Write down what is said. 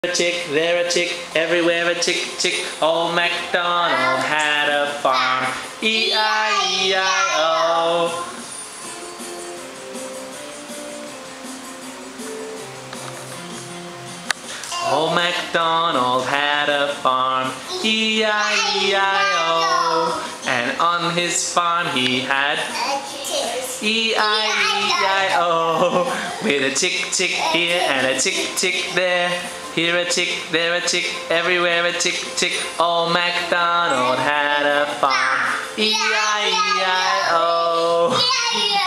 A tick, there a tick, everywhere a tick, tick. Old MacDonald had a farm. E-I-E-I-O. Old MacDonald had a farm. E-I-E-I-O. And on his farm he had E-I-E-I-O. With a tick, tick here and a tick, tick there. Here a tick, there a tick, everywhere a tick, tick. Old MacDonald had a farm. E-I-E-I-O.